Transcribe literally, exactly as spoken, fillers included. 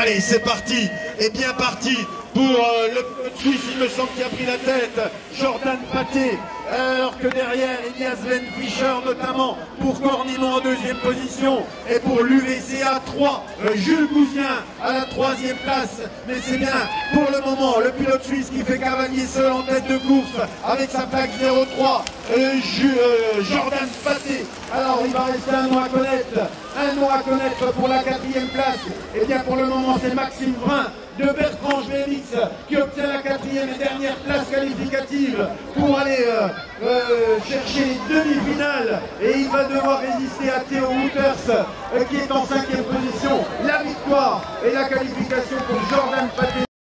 Allez, c'est parti, et bien parti pour euh, le Suisse, il me semble, qui a pris la tête, Jordan Paté, alors que derrière il y a Sven Fischer notamment pour Cornimont en deuxième position, et pour l'U V C A trois, euh, Jules Bouzien à la troisième place. Mais c'est bien pour le moment le pilote suisse qui fait cavalier seul en tête de course avec sa plaque zéro trois, euh, euh, Jordan Paté. Alors il va rester un nom à connaître, un nom à connaître pour la quatrième place. Et bien pour le moment c'est Maxime Brun de Bertrand Gélix qui obtient la quatrième et dernière place qualificative pour aller euh, euh, chercher les demi-finales, et il va devoir résister à Théo Wouters euh, qui est en cinquième position. La victoire et la qualification pour Jordan Paté.